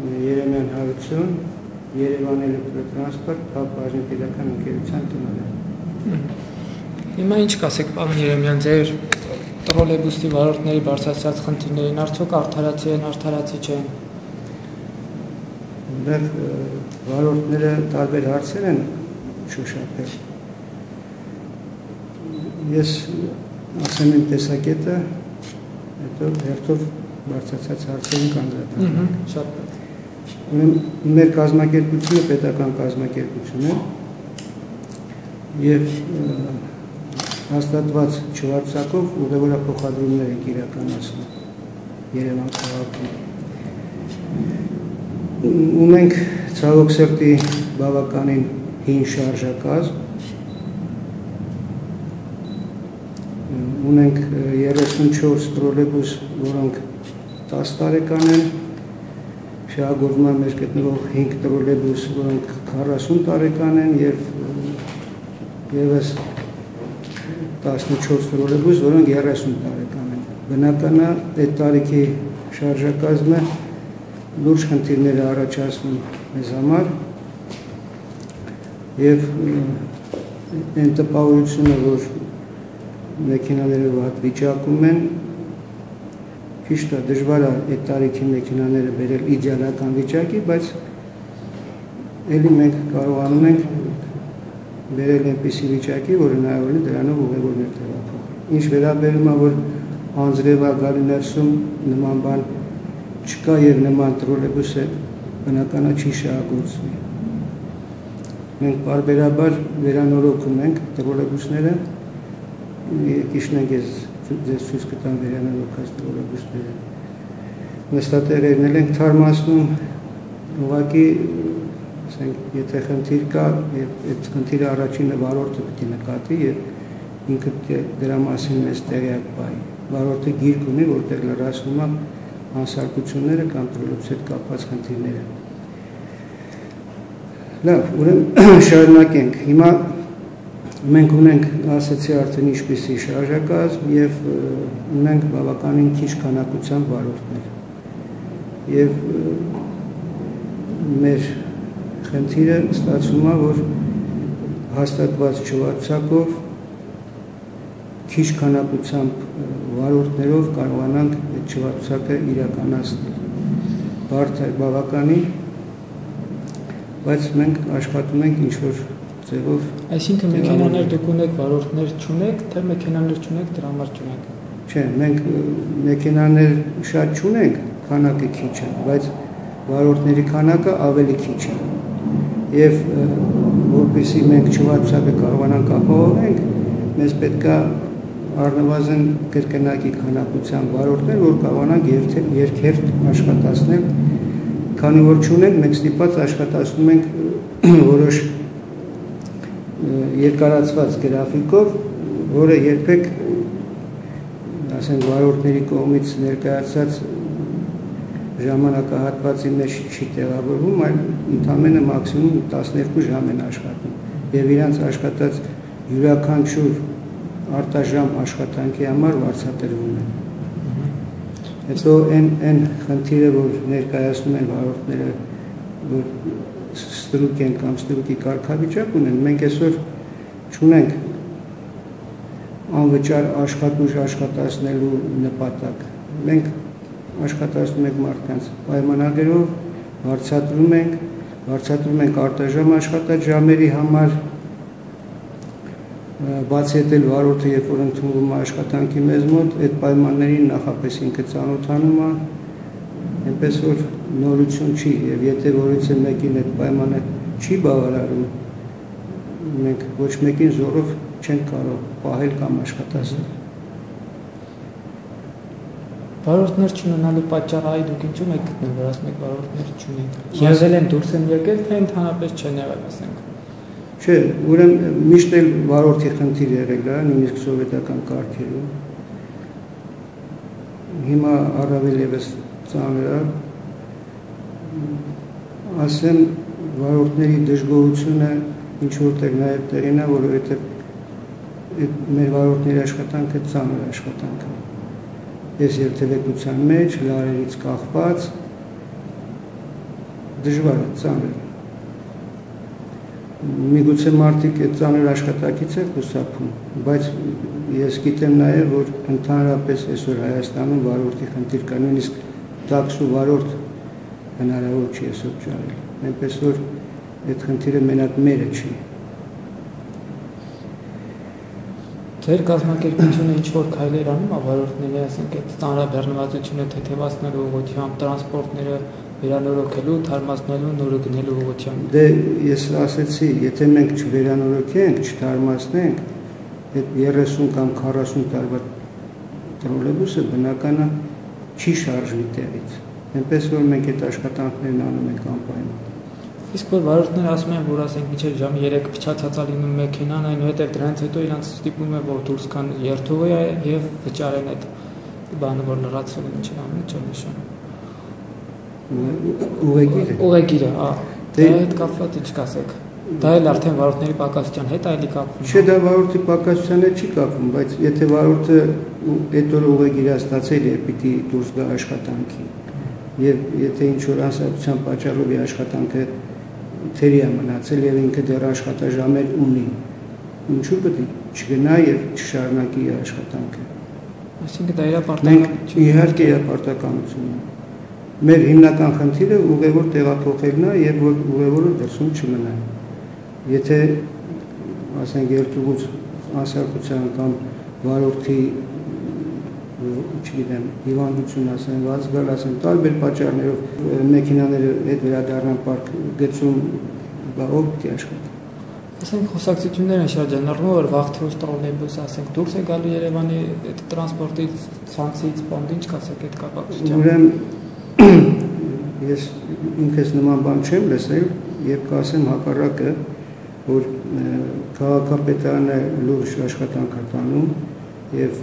Երեմյան հարություն, Երևան էլեկտրոտրանսպորտ, Բաժնի պետական ընկերության տնօրեն։ Հիմա ինչ կասեք, պարոն Երեմյան, ձեր տրոլեյբուսի վարորդների բարձրացած խնդիրներին արդյոք արդարացի են, արդարացի չեն։ Այնտեղ վարորդները տարբեր հարցեր են շոշափել։ Ես ասեմ իմ տեսակետը, հետո հերթով բարձրացած հարցերին կանդրադառնամ։ Շատ լավ։ Մեր կազմակերպությունը պետական կազմակերպություն է եւ հաստատված չվարձակով ուղևորափոխադրումներ ենք իրականացնում Երևան քաղաքում։ Ունենք ցավոք սրտի բավականին հին շարժակազմ, ունենք 34 տրոլեյբուս, որոնք 10 տարեկան են, շահագործման մեջ գտնվող 5 տրոլեյբուս, որոնք 40 տարեկան են եւ եւս 14 տրոլեյբուս, որոնք 30 տարեկան են։ Բնական է այդ տարիքի շարժակազմը լուրջ խնդիրներ է առաջացնում մեզ համար եւ այն տպավորությունը, որ մեքենաները վատ վիճակում են, ճիշտ է, դժվար է այդ տարիքի մեքենաները բերել իդեալական վիճակի, բայց ելի մենք կարողանում ենք բերել այնպիսի վիճակի, որը հնարավոր է դրանով ուղևորներ տեղափոխել։ Ինչ վերաբերում է, որ անձրևա գալու ներսում նման բան չկա եւ նման տրոլեյբուսը բնական է չի շահագործվի։ Մենք բարբերաբար վերանորոգում ենք տրոլեյբուսները, եկիշնենք ես ձեզ ցույց կտամ վերանորոգած տրոլեյբուսները։ Նստատեղերն էլ ենք թարմացնում, ուղղակի, ասենք, եթե խնդիր կա, եւ այդ խնդիրը առաջինը վարորդը պետք է նկատի եւ ինքը դրա մասին մեզ տեղյակ բայի։ Վարորդը գիրք ունի, որտեղ լրացնում է անսարկությունները կամ տրոլեյբուսի հետ կապված խնդիրները։ Լավ, ուրեմն շարունակենք։ Հիմա մենք ունենք, ասացի արդեն ինչպիսի շարժակազմ եւ ունենք բավականին քիչ քանակությամբ վարորդներ։ Եվ մեր խնդիրը ստացվում է, որ հաստատված չվարձակով քիչ քանակությամբ վարորդներով կարողանանք այդ չվարձակը իրականացնել։ Բարդ է բավականին, բայց մենք աշխատում ենք ինչ-որ ձևով։ Այսինքն մեքենաներ դուք ունեք, վարորդներ չունեք, թե մեքենաներ չունեք, դրա համար չունեք։ Չէ, մենք մեքենաներ շատ չունենք, քանակը քիչ է, բայց վարորդների քանակը ավելի քիչ է։ Եվ որպեսզի մենք չվարձակը կարողանանք ապահովենք, մեզ պետք է առնվազն կրկնակի քանակությամբ վարորդներ, որ կարողանանք երկերտ աշխատացնել, քանի որ չունենք, մենք ստիպված աշխատացնում ենք որոշ երկարացված գրաֆիկով, որը երբեք, ասենք, վարորդների կողմից ներկայացած ժամանակահատվածի մեջ չի տեղավորվում, այլ ընդամենը մաքսիմում 12 ժամ են աշխատում եւ իրանց աշխատած յուրաքանչյուր արտաժամ աշխատանքի համար վարձատրվում են։ Հետո այն խնդիրը, որ ներկայացնում են վարորդները, որ ստրուկ են կամ ստրուկի կարգավիճակ ունեն, մենք այսօր չունենք անվճար աշխատուժ աշխատացնելու նպատակ։ Մենք աշխատացնում ենք մարդկանց պայմանագրով, վարձատրում ենք արտաժամ աշխատած ժամերի համար, բացի այդ էլ վարորդը, երբ որ ընդունվում է աշխատանքի մեզ մոտ, այդ պայմաններին նախապես ինքը ծանոթանում է, այնպես որ նորություն չի, եւ եթե որից մեկին այդ պայմանը չի բավարարում, մենք ոչ մեկին զորով չենք կարող պահել կամ աշխատացնել։ Վարորդներ չունենալու պատճառը այ դուք ինչու եք գտնել, որ ասում եք վարորդներ չունենք։ Եղել են դուրս են եկել, թե ընդհանրապես չեն եղել, ասենք։ Չէ, ուրեմն միշտ էլ վարորդի խնդիր եղել է, նույնիսկ սովետական կարգերում։ Հիմա առավել եւս ծանր է, ասեմ, վարորդների դժգոհությունը ինչ որտեղ նաեւ տեղին է, որովհետեւ մեր վարորդների աշխատանքը ծանր աշխատանք է։ Ես երթևեկության մեջ լարերից կախված դժվար է, ծանր։ Միգուցե մարդիկ այդ ծանր աշխատակից է խուսափում, բայց ես գիտեմ նաև, որ ընդհանրապես այսօր Հայաստանում վարորդի խնդիր կա, նույնիսկ տաքսու վարորդ հնարավոր չի այսօր ճարել, այնպես որ այդ խնդիրը մենակ մերը չի։ Ձեր կազմակերպությունը ինչ-որ քայլեր անում ավարորդների, ասենք այդ ծանրաբեռնվածությունը թեթևացնելու ուղղությամբ, տրանսպորտները վերանորոգելու, թարմացնելու, նորը գնելու ուղղությամբ։ Դե ես ասեցի, եթե մենք չվերանորոգենք, չթարմացնենք, այդ 30 կամ 40 տարվա տրոլեյբուսը բնականա չի շարժվի տեղից։ Այնպես որ մենք այդ աշխատանքներն անում ենք անպայման։ Իսկ որ վարորդները ասում են, որ ասենք մինչև ժամը 3 փչացածա լինում մեքենան, այնուհետև դրանից հետո իրանց ստիպում է, որ դուրս գան երթուղի եւ վճարեն այդ բանը, որ լրացրել են ինչ անում, չէ՞ նշան։ Ուղեգիրը, դա հետ կապված ինչ կասեք։ Դա էլ արդեն վարորդների պակասության հետ այլի կապվում։ Չէ, դա վարորդի պակասության հետ չի կապվում, բայց եթե վարորդը այդ օր ուղեգիրը ստացել է, պիտի դուրս գա աշխատանքի։ Եվ եթե ինչ-որ անսահմանության պատճառով աշխատանքը թերի է մնացել եւ ինքը դեռ աշխատաժամեր ունի, ինչու պետք է չգնա եւ չշարունակի աշխատանքը։ Այսինքն դա իր պարտականությունն է։ Իհարկե իր պարտականությունն է։ Մեր հիմնական խնդիրը ուղևոր տեղափոխելն է եւ որ ուղևորը դրսում չմնա։ Եթե ասենք երթուղուց անսահմանության կամ վարորդի չգիտեմ, հիվանդություն ասեն, վազգալ ասեն, տարբեր պատճառներով մեքենաները հետ վերադառնան պարկ գծում, ով պիտի աշխատի։ Ասենք խոսակցություններ են շրջանառվում, որ վաղթրուս տրոլեյբուս, ասենք, դուրս է գալու Երևանի այդ տրանսպորտի ցանցից, բանդ ինչ կասեք այդ կապակցությամբ։ Ուրեմն ես ինքս նման բան չեմ լսել, երբ կասեմ հակառակը, որ քաղաքապետարանը լուրջ աշխատանք է տանում եւ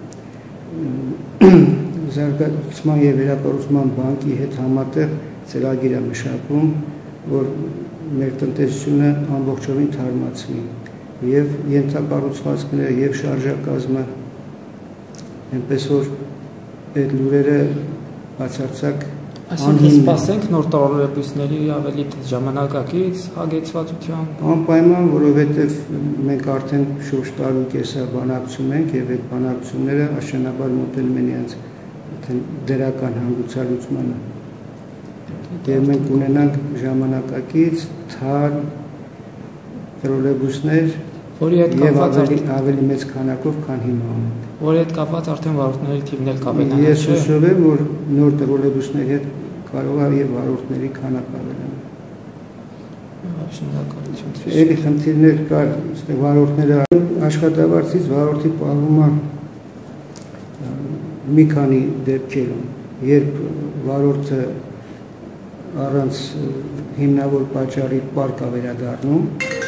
զարգացման եւ վերակառուցման բանկի հետ համատեղ ծրագիր է մշակում, որ մեր տնտեսությունը ամբողջովին թարմացվի եւ ենթակառուցվածքները եւ շարժակազմը այնպես որ այդ լուրերը բացարձակ Այսինքն սպասենք նոր տրոլեյբուսների ավելի ժամանակակից հագեցվածությամբ։ Անպայման, որովհետև մենք արդեն շուրջ տարի կեսա բանակցում ենք եւ այդ բանակցությունները աշնանաբար մոտենում են իրենց դրական հանգուցալուծմանը։ Եվ մենք ունենանք ժամանակակից թարմ տրոլեյբուսներ, որի հետ կապված ավելի մեծ քանակով, քան հիմա ունենք։ Որի հետ կապված արդեն վարորդների թիվն էլ կավելանա։ Ես հուսով եմ, որ նոր տրոլեյբուսների հետ կարող է եւ վարորդների քանակ ավելանա։ Շնորհակալություն։ Էլի խնդիրներ կար, այստեղ վարորդները աշխատավարձից վարորդի պահումը մի քանի դեպքերում, երբ վարորդը առանց հիմնավոր պատճառի պարկ է վերադառնում,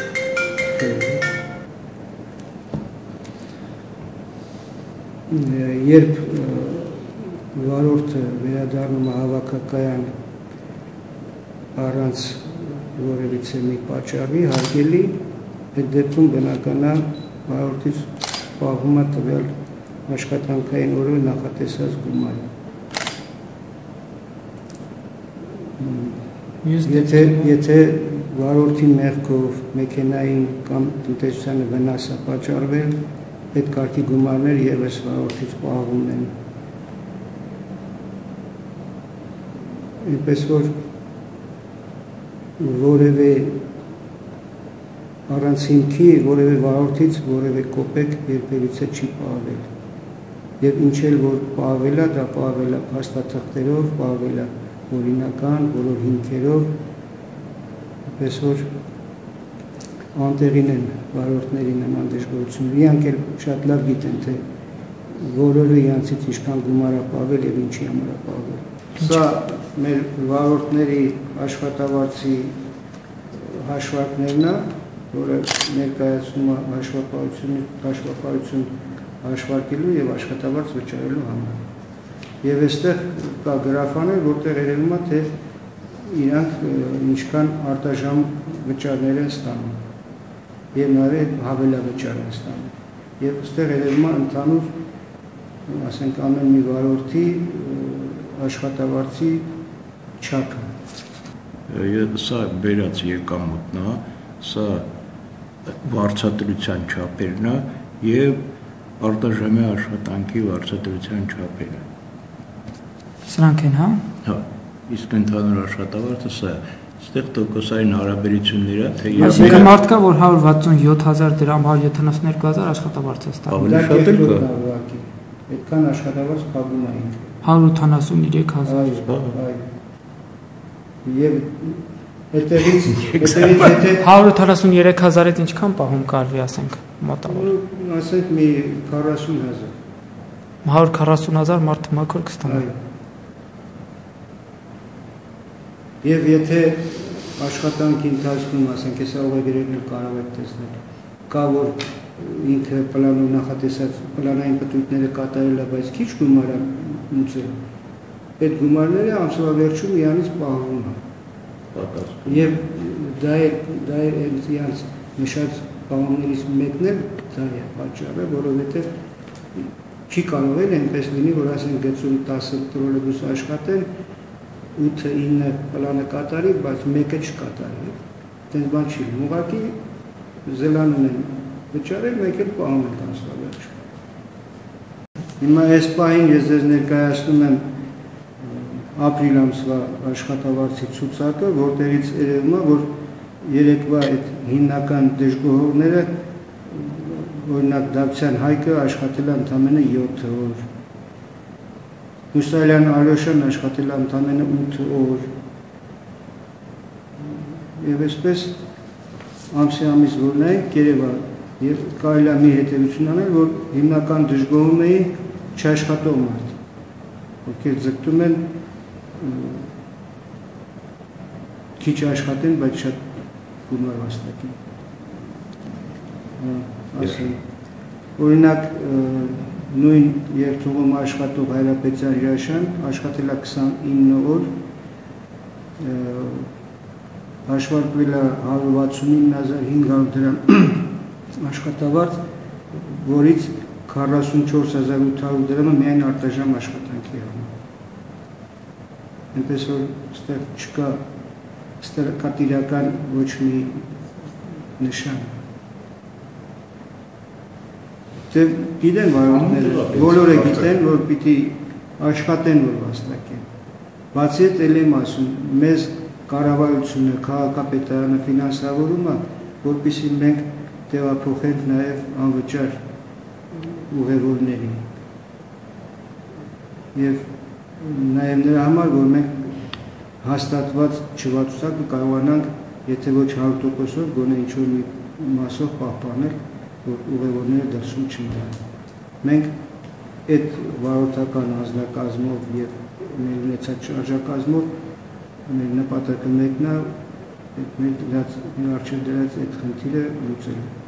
երբ վարորդը վերադառնում է հավաքակայան առանց որևիցե մի պատճառի հարգելի, այդ դեպքում բնական է վարորդից պահում է տվյալ աշխատանքային օրը նախատեսած գումարը։ Եթե վարորդի մեղքով մեքենային կամ տնտեսությանը վնաս է պատճառվել, այդ կարգի գումարներ ևս վարորդից պահվում են։ Այնպես որ որևէ առանց հիմքի որևէ վարորդից որևէ կոպեկ երբևիցե չի պահվել։ Եվ ինչ էլ որ պահվել է, դա պահվել է փաստաթղթերով, պահվել է օրինական, բոլոր հիմքերով, այնպես որ անտեղին են վարորդների նման դժգոհություններ, իրանք էլ շատ լավ գիտեն, թե որորը իրանցից ինչքան գումար է պահվել եւ ինչի համար է պահվել։ Սա մեր վարորդների աշխատավարձի հաշվարկներն է, որը ներկայացնում է հաշվապահություն հաշվարկելու եւ աշխատավարձ վճարելու համար։ Եվ այստեղ կա գրաֆաներ, որտեղ երևում է, թե իրանք ինչքան արտաժամ վճարներ են ստանում եւ նաեւ հավելավճար են ստանում։ Եվ այստեղ երևում է ընդհանուր, ասենք ամեն մի վարորդի աշխատավարձի չափը։ Սա վերած եկամուտն է, սա վարձատրության չափերն է եւ արտաժամի աշխատանքի վարձատրության չափերը։ Սրանք են, հա։ Հա, իսկ ընդհանուր աշխատավարձը սա է։ Այստեղ տոկոսային հարաբերությունները թե Այսինքն մարդ կա, որ 167,000 դրամ, 172,000 աշխատավարձ է ստանում։ ավելի շատ էլ կա։ Այդքան աշխատավարձ փակում է ինքը։ 183,000։ Եվ այդտեղից եթե 183,000-ից ինչքան պահում կարվի, ասենք, մոտավոր։ ասենք մի 40,000։ 140,000 մարդը մաքուր կստանա։ Եվ եթե աշխատանքի ընթացքում, ասենք, հեսա ուղեգրերն կարող եք տեսնել, կա որ ինքը պլանով նախատեսած պլանային պտույտները կատարել է, բայց քիչ գումար է մուծել, այդ գումարները ամսվա վերջում իրանից պահվում է։ Եվ դա է իրանց նշած պահումներից մեկն էլ դա է պատճառը, որովհետև չի կարող էլ այնպես լինի, որ ասենք գծում 10 տրոլեյբուս աշխատեն, 8-9 պլանը կատարի, բայց մեկը չկատարի։ Տենց բան չի լինում, ուղղակի զելանում են վճարել, մեկ էլ պահում են ամսվա վերջում։ Հիմա այս պահին ես ձեզ ներկայացնում եմ ապրիլ ամսվա աշխատավարձի ցուցակը, որտեղից երևում է, որ երեկվա այդ հիմնական դժգոհողները, օրինակ Դավթյան Հայկը աշխատել է ընդամենը 7 օր, Մուսալյան Ալյոշան աշխատել է ընդամենը 8 օր, եւ այսպես ամսի ամիս որ նայենք երևա եւ կարելի է մի հետեւություն անել, որ հիմնական դժգոհում էին չաշխատող մարդ, ովքեր ձգտում են քիչ աշխատեն, բայց շատ գումար վաստակեն։ Օրինակ նույն երթուղում աշխատող Հայրապետյան Հրաշան աշխատել է 29 օր, հաշվարկվել է 169,500 դրամ աշխատավարձ, որից 44,800 դրամը միայն արտաժամ աշխատանքի համար։ Այնպես որ ստեղ չկա ստերկատիրական ոչ մի նշան։ Դե գիտեն վարորդները, բոլորը գիտեն, որ պիտի աշխատեն, որ վաստակեն։ Բացի այդ էլ եմ ասում, մեզ կառավարությունը, քաղաքապետարանը ֆինանսավորում է, որպեսզի մենք տեղափոխենք նաև անվճար ուղևորներին։ Եվ նաև նրա համար, որ մենք հաստատված չվացուցակ կարողանանք, եթե ոչ 100%-ով, գոնե ինչ-որ մի մասով պահպանել, որ ուղևորները դրսում չմնան։ Մենք այդ վարորդական անձնակազմով և մեր ունեցած շարժակազմով մեր նպատակը մեկն է, մեր առջև դրած այդ խնդիրը լուծել։